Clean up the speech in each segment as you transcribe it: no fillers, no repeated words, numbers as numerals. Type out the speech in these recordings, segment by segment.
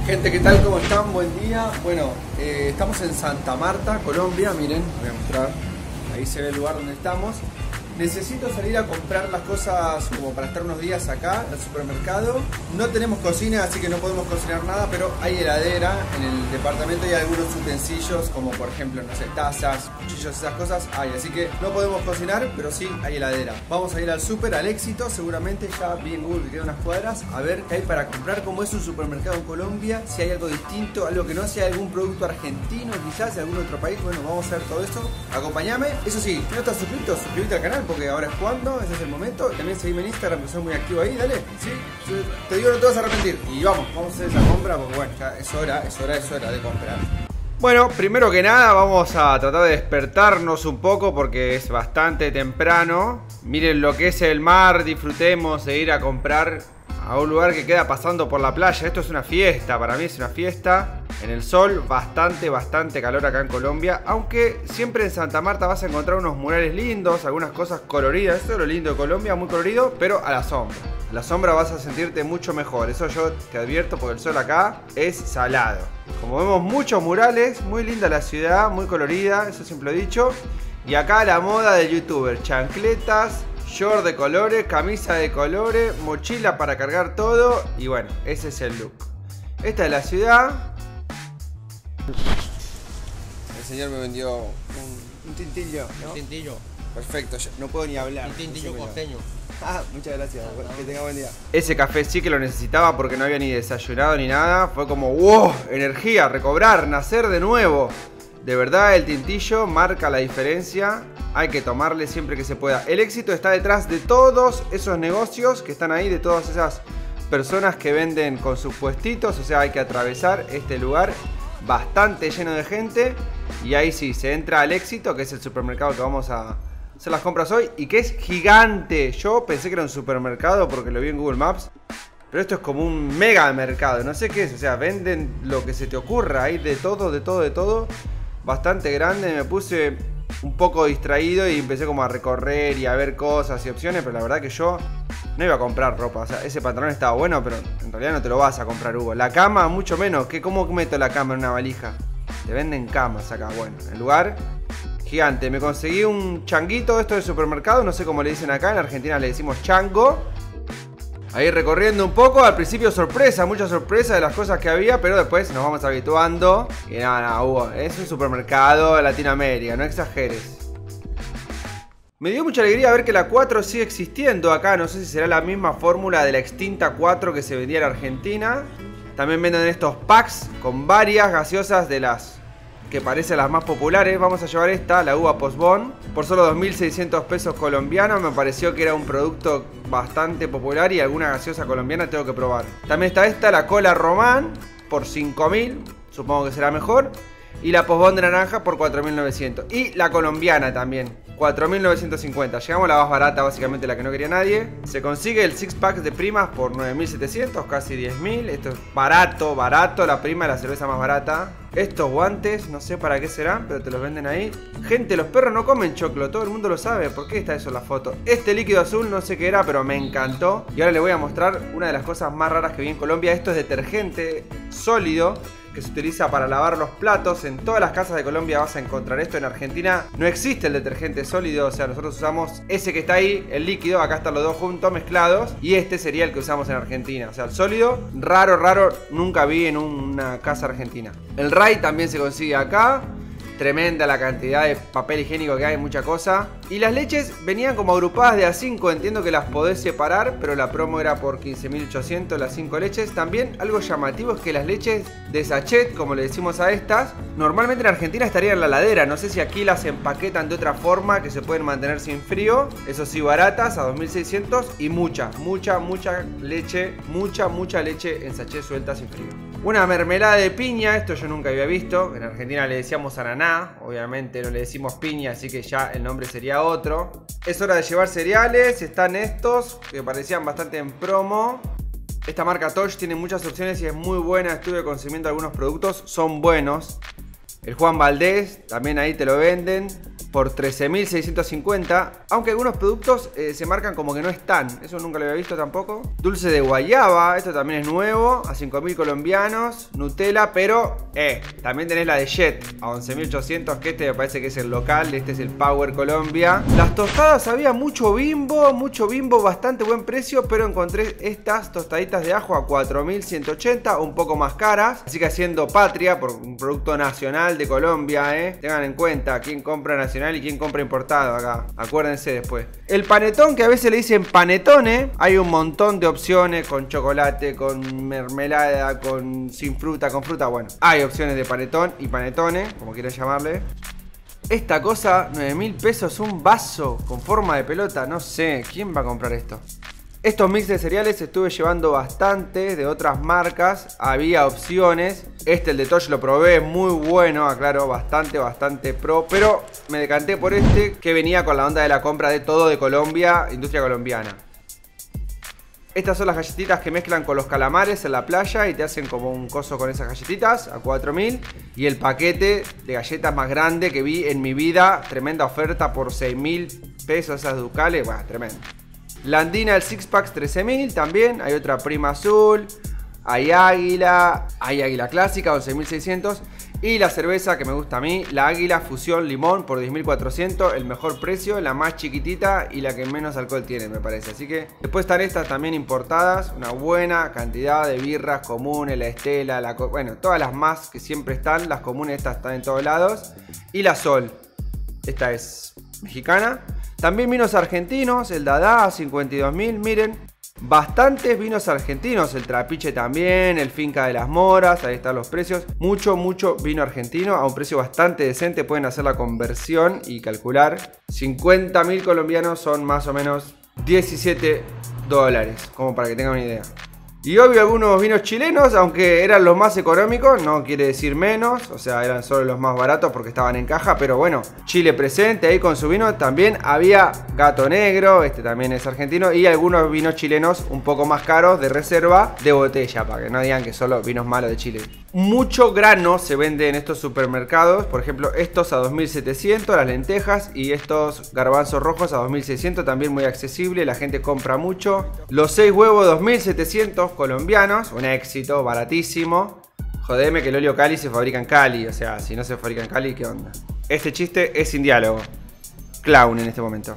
Gente, ¿qué tal? ¿Cómo están? Buen día. Bueno, estamos en Santa Marta, Colombia. Miren, voy a mostrar. Ahí se ve el lugar donde estamos. Necesito salir a comprar las cosas como para estar unos días acá, al supermercado. No tenemos cocina, así que no podemos cocinar nada, pero hay heladera en el departamento y hay algunos utensilios, como por ejemplo, no sé, tazas, cuchillos, esas cosas hay. Así que no podemos cocinar, pero sí hay heladera. Vamos a ir al súper, al Éxito, seguramente ya vi en Google que quedan unas cuadras, a ver qué hay para comprar, cómo es un supermercado en Colombia, si hay algo distinto, algo que no sea algún producto argentino, quizás de algún otro país. Bueno, vamos a ver todo esto. Acompáñame. Eso sí, si no estás suscrito, suscríbete al canal, porque ahora es cuando, ese es el momento. También seguime en Instagram, que soy muy activo ahí, dale. Sí, te digo, no te vas a arrepentir. Y vamos a hacer esa compra, porque bueno, ya es hora de comprar. Bueno, primero que nada vamos a tratar de despertarnos un poco porque es bastante temprano. Miren lo que es el mar, disfrutemos de ir a comprar a un lugar que queda pasando por la playa. Esto es una fiesta, para mí es una fiesta. En el sol, bastante calor acá en Colombia. Aunque siempre en Santa Marta vas a encontrar unos murales lindos, algunas cosas coloridas. Esto es lo lindo de Colombia, muy colorido, pero a la sombra. A la sombra vas a sentirte mucho mejor. Eso yo te advierto porque el sol acá es salado. Como vemos, muchos murales, muy linda la ciudad, muy colorida, eso siempre lo he dicho. Y acá la moda del youtuber, chancletas, short de colores, camisa de colores, mochila para cargar todo. Y bueno, ese es el look. Esta es la ciudad. El señor me vendió un tintillo, ¿no? Un tintillo. Perfecto, yo no puedo ni hablar. Un tintillo costeño. Muchas gracias, que tenga buen día. Ese café sí que lo necesitaba porque no había ni desayunado ni nada. Fue como, wow, energía, recobrar, nacer de nuevo. De verdad el tintillo marca la diferencia. Hay que tomarle siempre que se pueda. El éxito está detrás de todos esos negocios que están ahí, de todas esas personas que venden con sus puestitos. O sea, hay que atravesar este lugar bastante lleno de gente. Y ahí sí, se entra al Éxito, que es el supermercado que vamos a hacer las compras hoy. Y que es gigante. Yo pensé que era un supermercado porque lo vi en Google Maps. Pero esto es como un mega mercado. No sé qué es, o sea, venden lo que se te ocurra. Hay de todo. Bastante grande, me puse un poco distraído y empecé como a recorrer y a ver cosas y opciones, pero la verdad que yo no iba a comprar ropa. O sea, ese pantalón estaba bueno, pero en realidad no te lo vas a comprar, Hugo. La cama, mucho menos. ¿Cómo meto la cama en una valija? Te venden camas acá. Bueno, el lugar gigante. Me conseguí un changuito, esto del supermercado, no sé cómo le dicen acá, en Argentina le decimos chango. Ahí recorriendo un poco, al principio sorpresa, mucha sorpresa de las cosas que había, pero después nos vamos habituando. Y nada, Hugo, es un supermercado de Latinoamérica, no exageres. Me dio mucha alegría ver que la 4 sigue existiendo acá, no sé si será la misma fórmula de la extinta 4 que se vendía en Argentina. También venden estos packs con varias gaseosas de las que parecen las más populares. Vamos a llevar esta, la uva Postbón, por solo 2.600 pesos colombianos. Me pareció que era un producto bastante popular y alguna gaseosa colombiana tengo que probar. También está esta, la cola Román, por 5.000, supongo que será mejor. Y la Postbón de naranja por 4.900. Y la colombiana también, 4.950. Llegamos a la más barata, básicamente la que no quería nadie. Se consigue el six pack de primas por 9.700, casi 10.000. Esto es barato, la prima es la cerveza más barata. Estos guantes, no sé para qué serán, pero te los venden ahí. Gente, los perros no comen choclo, todo el mundo lo sabe. ¿Por qué está eso en la foto? Este líquido azul no sé qué era, pero me encantó. Y ahora les voy a mostrar una de las cosas más raras que vi en Colombia. Esto es detergente sólido que se utiliza para lavar los platos. En todas las casas de Colombia vas a encontrar esto. En Argentina no existe el detergente sólido, o sea, nosotros usamos ese que está ahí, el líquido. Acá están los dos juntos, mezclados. Y este sería el que usamos en Argentina. O sea, el sólido, raro, nunca vi en una casa argentina. El Ray también se consigue acá. Tremenda la cantidad de papel higiénico que hay, mucha cosa. Y las leches venían como agrupadas de a 5. Entiendo que las podés separar, pero la promo era por 15.800 las 5 leches. También algo llamativo es que las leches de sachet, como le decimos a estas, normalmente en Argentina estarían en la heladera. No sé si aquí las empaquetan de otra forma, que se pueden mantener sin frío. Eso sí, baratas, a 2.600. Y mucha leche, mucha leche en sachet suelta sin frío. Una mermelada de piña, esto yo nunca había visto. En Argentina le decíamos ananá, obviamente no le decimos piña, así que ya el nombre sería otro. Es hora de llevar cereales, están estos, que parecían bastante en promo. Esta marca Tosh tiene muchas opciones y es muy buena, estuve consumiendo algunos productos, son buenos. El Juan Valdés, también ahí te lo venden por 13.650. Aunque algunos productos se marcan como que no están. Eso nunca lo había visto tampoco. Dulce de guayaba, esto también es nuevo, a 5.000 colombianos. Nutella, pero también tenés la de Jet a 11.800, que este me parece que es el local. Este es el Power Colombia. Las tostadas, había mucho Bimbo, bastante buen precio, pero encontré estas tostaditas de ajo a 4.180, un poco más caras. Así que haciendo patria por un producto nacional de Colombia, tengan en cuenta quién compra nacional y quién compra importado acá. Acuérdense después. El panetón, que a veces le dicen panetone. Hay un montón de opciones con chocolate, con mermelada, sin fruta, con fruta. Bueno, hay opciones de panetón y panetone, como quieran llamarle. Esta cosa, 9.000 pesos, un vaso con forma de pelota. No sé, ¿quién va a comprar esto? Estos mix de cereales estuve llevando bastante de otras marcas. Había opciones. El de Tosh lo probé, muy bueno, aclaro, bastante pro. Pero me decanté por que venía con la onda de la compra de todo de Colombia, industria colombiana. Estas son las galletitas que mezclan con los calamares en la playa y te hacen como un coso con esas galletitas a 4.000. Y el paquete de galletas más grande que vi en mi vida. Tremenda oferta por 6.000 pesos esas ducales. Bueno, tremendo. La Andina, el Six Packs 13.000 también. Hay otra Prima Azul. Hay Águila Clásica 11.600. Y la cerveza que me gusta a mí, la Águila Fusión Limón por 10.400. El mejor precio, la más chiquitita y la que menos alcohol tiene, me parece. Así que después están estas también importadas. Una buena cantidad de birras comunes, la Estela, bueno, todas las más que siempre están. Las comunes estas están en todos lados. Y la Sol. Esta es mexicana. También vinos argentinos, el Dada a 52.000, miren. Bastantes vinos argentinos, el Trapiche también, el Finca de las Moras, ahí están los precios. Mucho vino argentino a un precio bastante decente, pueden hacer la conversión y calcular. 50.000 colombianos son más o menos 17 dólares, como para que tengan una idea. Y obvio algunos vinos chilenos, aunque eran los más económicos, no quiere decir menos, o sea, eran solo los más baratos porque estaban en caja, pero bueno, Chile presente ahí con su vino. También había Gato Negro, este también es argentino, y algunos vinos chilenos un poco más caros de reserva de botella, para que no digan que solo vinos malos de Chile. Mucho grano se vende en estos supermercados, por ejemplo estos a 2.700, las lentejas, y estos garbanzos rojos a 2.600, también muy accesible, la gente compra mucho. Los 6 huevos 2.700 colombianos, un éxito, baratísimo. Jodeme que el óleo Cali se fabrica en Cali, o sea, si no se fabrica en Cali, ¿qué onda? Este chiste es sin diálogo. Clown en este momento.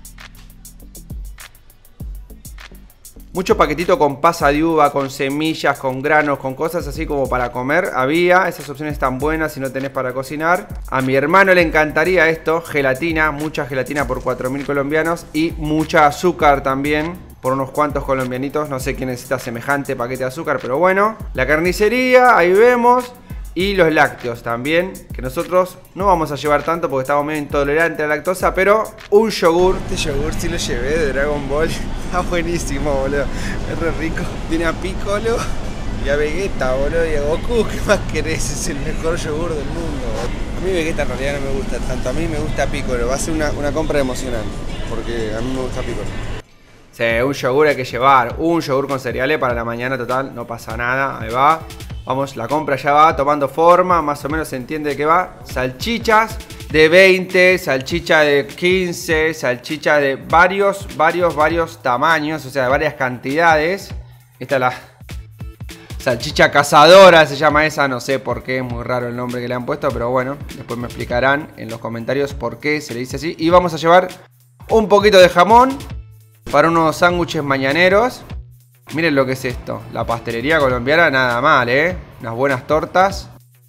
Mucho paquetito con pasa de uva, con semillas, con granos, con cosas así como para comer. Había, esas opciones están buenas si no tenés para cocinar. A mi hermano le encantaría esto, gelatina, mucha gelatina por 4.000 colombianos. Y mucha azúcar también, por unos cuantos colombianitos. No sé quién necesita semejante paquete de azúcar, pero bueno. La carnicería, ahí vemos. Y los lácteos también, que nosotros no vamos a llevar tanto porque estamos medio intolerantes a la lactosa, pero un yogur. Este yogur sí lo llevé de Dragon Ball. Está buenísimo, boludo. Es re rico. Tiene a Piccolo y a Vegeta, boludo, y a Goku. ¿Qué más querés? Es el mejor yogur del mundo, boludo. A mí Vegeta en realidad no me gusta tanto. A mí me gusta Piccolo. Va a ser una compra emocionante, porque a mí me gusta Piccolo. Sí, un yogur hay que llevar. Un yogur con cereales para la mañana, total. No pasa nada. Ahí va. Vamos, la compra ya va tomando forma, más o menos se entiende de qué va. Salchichas de 20, salchicha de 15, salchicha de varios tamaños, o sea, de varias cantidades. Esta es la salchicha cazadora, se llama esa, no sé por qué, es muy raro el nombre que le han puesto, pero bueno, después me explicarán en los comentarios por qué se le dice así. Y vamos a llevar un poquito de jamón para unos sándwiches mañaneros. Miren lo que es esto, la pastelería colombiana, nada mal, unas buenas tortas.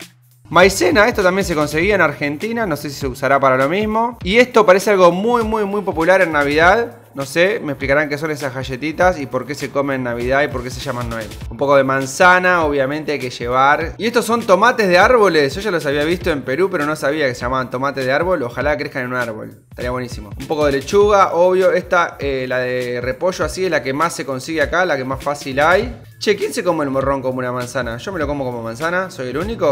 Maicena, esto también se conseguía en Argentina, no sé si se usará para lo mismo. Y esto parece algo muy popular en Navidad. No sé, me explicarán qué son esas galletitas y por qué se comen en Navidad y por qué se llaman Noel. Un poco de manzana, obviamente hay que llevar. Y estos son tomates de árboles. Yo ya los había visto en Perú, pero no sabía que se llamaban tomates de árbol. Ojalá crezcan en un árbol. Estaría buenísimo. Un poco de lechuga, obvio. Esta, la de repollo así, es la que más se consigue acá, la que más fácil hay. Che, ¿quién se come el morrón como una manzana? ¿Yo me lo como como manzana? ¿Soy el único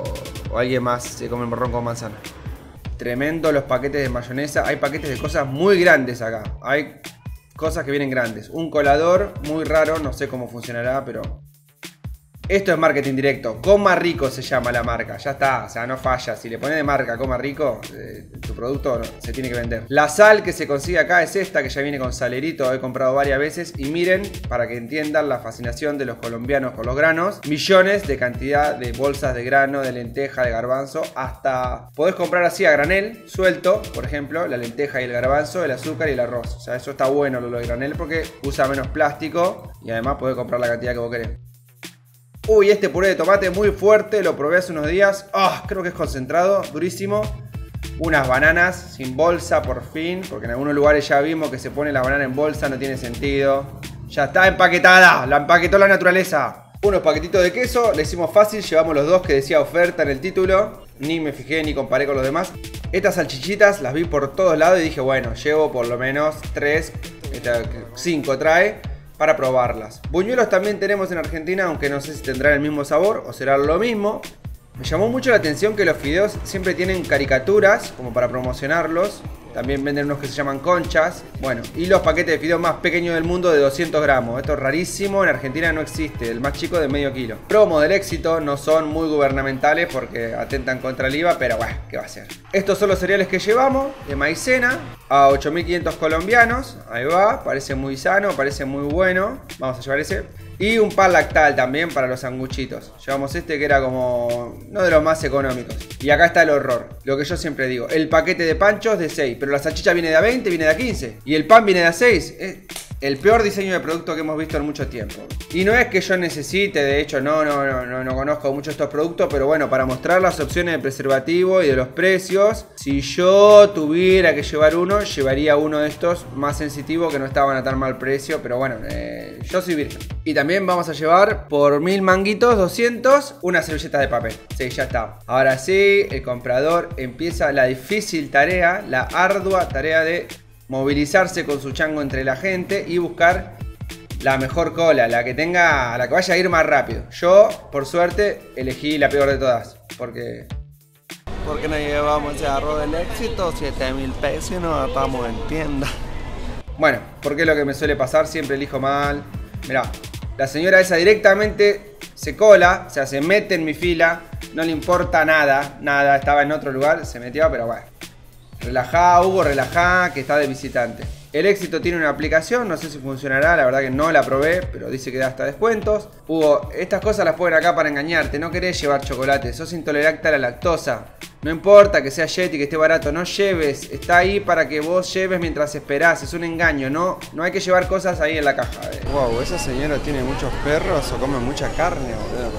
o alguien más se come el morrón como manzana? Tremendo los paquetes de mayonesa. Hay paquetes de cosas muy grandes acá. Hay cosas que vienen grandes. Un colador muy raro, no sé cómo funcionará, pero Esto es marketing directo. Coma Rico se llama la marca. Ya está, o sea, no falla. Si le pones de marca Coma Rico, tu producto se tiene que vender. La sal que se consigue acá es esta, que ya viene con salerito. He comprado varias veces. Y miren, para que entiendan la fascinación de los colombianos con los granos. Millones de cantidad de bolsas de grano, de lenteja, de garbanzo. Hasta podés comprar así a granel, suelto, por ejemplo, la lenteja y el garbanzo, el azúcar y el arroz. O sea, eso está bueno lo de granel porque usa menos plástico. Y además podés comprar la cantidad que vos querés. Uy, este puré de tomate muy fuerte, lo probé hace unos días. Creo que es concentrado, durísimo. Unas bananas sin bolsa, por fin, porque en algunos lugares ya vimos que se pone la banana en bolsa, no tiene sentido. Ya está empaquetada, la empaquetó la naturaleza. Unos paquetitos de queso, le hicimos fácil, llevamos los dos que decía oferta en el título. Ni me fijé ni comparé con los demás. Estas salchichitas las vi por todos lados y dije, bueno, llevo por lo menos 5 trae. Para probarlas. Buñuelos también tenemos en Argentina, aunque no sé si tendrán el mismo sabor o será lo mismo. Me llamó mucho la atención que los fideos siempre tienen caricaturas, como para promocionarlos. También venden unos que se llaman conchas. Bueno, y los paquetes de fideos más pequeños del mundo de 200 gramos. Esto es rarísimo, en Argentina no existe. El más chico de medio kilo. Promo del éxito, no son muy gubernamentales porque atentan contra el IVA, pero bueno, ¿qué va a ser? Estos son los cereales que llevamos, de maicena, a 8.500 colombianos. Ahí va, parece muy sano, parece muy bueno. Vamos a llevar ese. Y un pan lactal también para los sanguchitos. Llevamos este que era como no de los más económicos. Y acá está el horror. Lo que yo siempre digo. El paquete de panchos de 6. Pero la salchicha viene de a 20, viene de a 15. Y el pan viene de a 6. Es el peor diseño de producto que hemos visto en mucho tiempo. Y no es que yo necesite, de hecho no conozco mucho estos productos. Pero bueno, para mostrar las opciones de preservativo y de los precios. Si yo tuviera que llevar uno, llevaría uno de estos más sensitivo que no estaban a tan mal precio. Pero bueno, yo soy virgen. Y también vamos a llevar por 1000 manguitos, 200, una servilleta de papel. Sí, ya está. Ahora sí, el comprador empieza la difícil tarea, la ardua tarea de movilizarse con su chango entre la gente y buscar la mejor cola, la que vaya a ir más rápido. Yo, por suerte, elegí la peor de todas. Porque nos llevamos el arroz del éxito, 7.000 pesos y nos atamos en tienda. Bueno, porque es lo que me suele pasar, siempre elijo mal. Mirá, la señora esa directamente se cola, o sea, se mete en mi fila, no le importa nada, estaba en otro lugar, se metió, pero bueno. Relajá, Hugo, relajá, que está de visitante. El éxito tiene una aplicación, no sé si funcionará, la verdad que no la probé, pero dice que da hasta descuentos. Hugo, estas cosas las ponen acá para engañarte, no querés llevar chocolate, sos intolerante a la lactosa. No importa que sea Yeti, que esté barato, no lleves, está ahí para que vos lleves mientras esperás, es un engaño, no hay que llevar cosas ahí en la caja. Wow, esa señora tiene muchos perros o come mucha carne, boludo.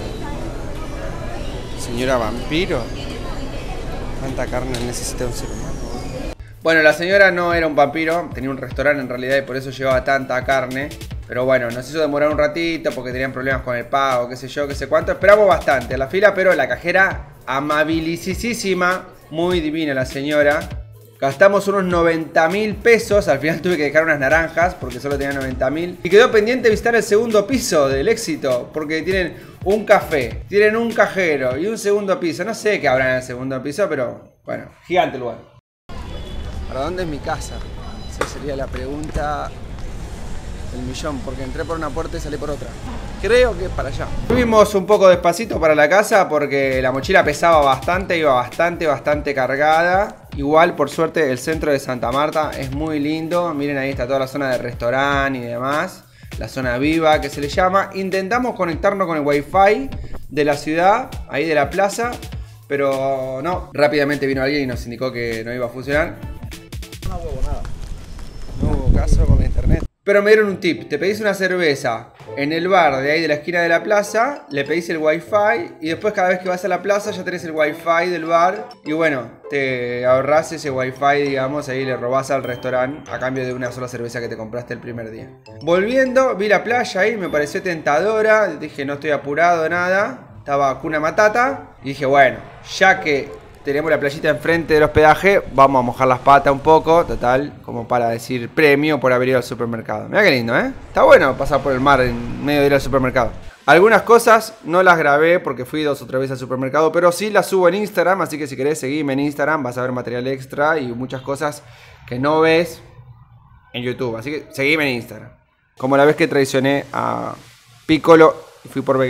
Señora vampiro, ¿cuánta carne necesita un ser humano? Bueno, la señora no era un vampiro, tenía un restaurante en realidad y por eso llevaba tanta carne. Pero bueno, nos hizo demorar un ratito porque tenían problemas con el pago, qué sé yo, qué sé cuánto. Esperamos bastante a la fila, pero la cajera amabilisísima, muy divina la señora. Gastamos unos 90.000 pesos, al final tuve que dejar unas naranjas porque solo tenía 90.000. Y quedó pendiente visitar el segundo piso del éxito, porque tienen un café, tienen un cajero y un segundo piso. No sé qué habrá en el segundo piso, pero bueno, gigante el lugar. ¿Para dónde es mi casa? Esa sería la pregunta del millón, porque entré por una puerta y salí por otra. Creo que es para allá. Fuimos un poco despacito para la casa porque la mochila pesaba bastante, iba bastante cargada. Igual, por suerte, el centro de Santa Marta es muy lindo. Miren, ahí está toda la zona de restaurante y demás. La zona viva que se le llama. Intentamos conectarnos con el wifi de la ciudad, ahí de la plaza, pero no. Rápidamente vino alguien y nos indicó que no iba a funcionar. No huevo nada. No hubo caso con la internet. Pero me dieron un tip, te pedís una cerveza en el bar de ahí de la esquina de la plaza, le pedís el wifi y después cada vez que vas a la plaza ya tenés el wifi del bar y bueno, te ahorrás ese wifi, digamos, ahí le robás al restaurante a cambio de una sola cerveza que te compraste el primer día. Volviendo, vi la playa ahí, me pareció tentadora, dije no estoy apurado, nada, estaba Hakuna Matata y dije bueno, ya que tenemos la playita enfrente del hospedaje, vamos a mojar las patas un poco, total, como para decir premio por haber ido al supermercado. Mirá qué lindo, ¿eh? Está bueno pasar por el mar en medio de ir al supermercado. Algunas cosas no las grabé porque fui 2 o 3 veces al supermercado, pero sí las subo en Instagram, así que si querés seguirme en Instagram vas a ver material extra y muchas cosas que no ves en YouTube, así que seguime en Instagram. Como la vez que traicioné a Piccolo y fui por Vegeta.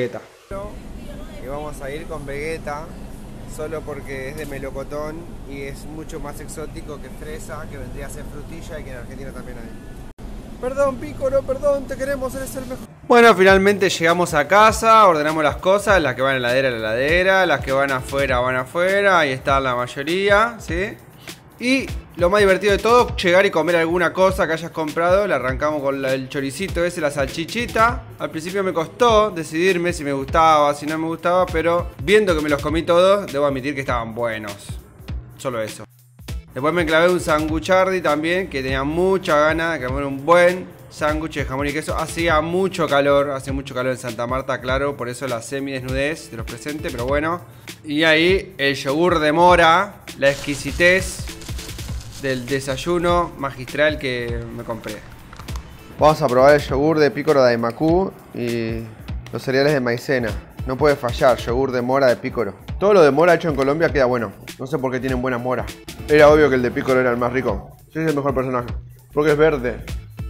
Y vamos a ir con Vegeta, solo porque es de melocotón y es mucho más exótico que fresa, que vendría a ser frutilla y que en Argentina también hay. Perdón, Pícoro, perdón, te queremos, eres el mejor. Bueno, finalmente llegamos a casa, ordenamos las cosas, las que van en la heladera, las que van afuera, ahí está la mayoría, ¿sí? Y lo más divertido de todo, llegar y comer alguna cosa que hayas comprado. Le arrancamos con el choricito ese, la salchichita. Al principio me costó decidirme si me gustaba, si no me gustaba, pero viendo que me los comí todos, debo admitir que estaban buenos. Solo eso. Después me clavé un sanguchardi también, que tenía mucha gana de comer un buen sándwich de jamón y queso. Hacía mucho calor, hace mucho calor en Santa Marta, claro, por eso la semi-desnudez de los presentes, pero bueno. Y ahí el yogur de mora, la exquisitez del desayuno magistral que me compré. Vamos a probar el yogur de Pícoro de Aimacú y los cereales de maicena. No puede fallar, yogur de mora de Pícoro. Todo lo de mora hecho en Colombia queda bueno. No sé por qué tienen buena mora. Era obvio que el de Pícoro era el más rico. Sí, es el mejor personaje. Porque es verde.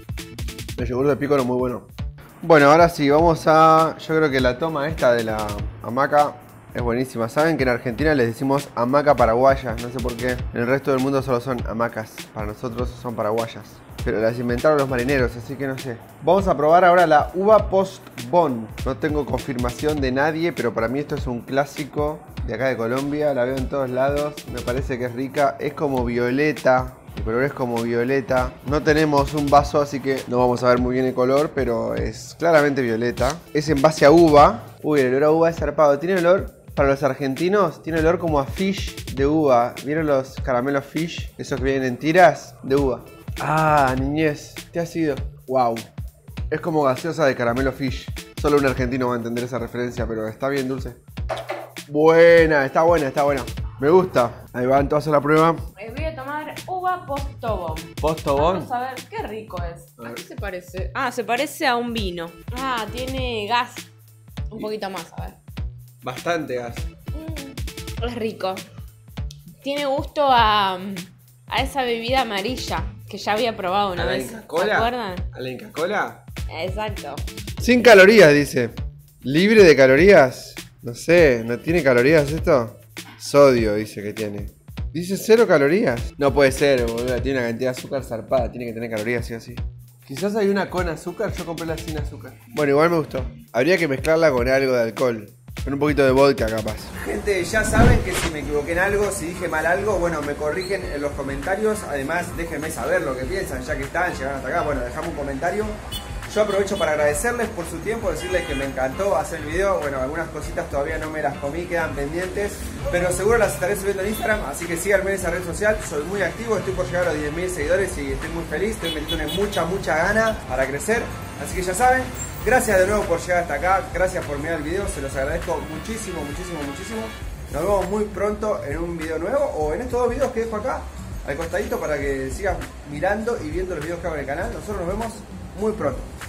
El yogur de Pícoro muy bueno. Bueno, ahora sí, vamos a... Yo creo que la toma esta de la hamaca es buenísima. Saben que en Argentina les decimos hamaca paraguaya. No sé por qué. En el resto del mundo solo son hamacas. Para nosotros son paraguayas. Pero las inventaron los marineros, así que no sé. Vamos a probar ahora la uva post-bon. No tengo confirmación de nadie, pero para mí esto es un clásico de acá de Colombia. La veo en todos lados. Me parece que es rica. Es como violeta. El color es como violeta. No tenemos un vaso, así que no vamos a ver muy bien el color, pero es claramente violeta. Es en base a uva. Uy, el olor a uva es zarpado. Tiene olor, para los argentinos, tiene olor como a fish de uva. ¿Vieron los caramelos fish? Esos que vienen en tiras de uva. Ah, niñez, ¿qué ha sido? Wow. Es como gaseosa de caramelo fish. Solo un argentino va a entender esa referencia, pero está bien dulce. Buena, está buena, está buena. Me gusta. Ahí van todos a la prueba. Voy a tomar uva postobón. ¿Postobón? Vamos a ver qué rico es. ¿A qué se parece? Ah, se parece a un vino. Ah, tiene gas. Un poquito más, a ver. Bastante gas. Es rico. Tiene gusto a esa bebida amarilla que ya había probado una vez. ¿Se acuerdan? ¿A la Inca Cola? Exacto. Sin calorías, dice. ¿Libre de calorías? No sé, ¿no tiene calorías esto? Sodio dice que tiene. Dice 0 calorías. No puede ser, boludo. Tiene una cantidad de azúcar zarpada. Tiene que tener calorías, sí o sí. Quizás hay una con azúcar. Yo compré la sin azúcar. Bueno, igual me gustó. Habría que mezclarla con algo de alcohol. Con un poquito de vodka capaz. Gente, ya saben que si me equivoqué en algo, si dije mal algo, bueno, me corrigen en los comentarios. Además, déjenme saber lo que piensan, ya que llegaron hasta acá. Bueno, dejame un comentario. Yo aprovecho para agradecerles por su tiempo, decirles que me encantó hacer el video. Bueno, algunas cositas todavía no me las comí, quedan pendientes, pero seguro las estaré subiendo en Instagram, así que síganme en esa red social. Soy muy activo, estoy por llegar a los 10.000 seguidores y estoy muy feliz, estoy metiéndole mucha gana para crecer. Así que ya saben, gracias de nuevo por llegar hasta acá, gracias por mirar el video, se los agradezco muchísimo. Nos vemos muy pronto en un video nuevo o en estos dos videos que dejo acá al costadito para que sigas mirando y viendo los videos que hago en el canal. Nosotros nos vemos muy pronto.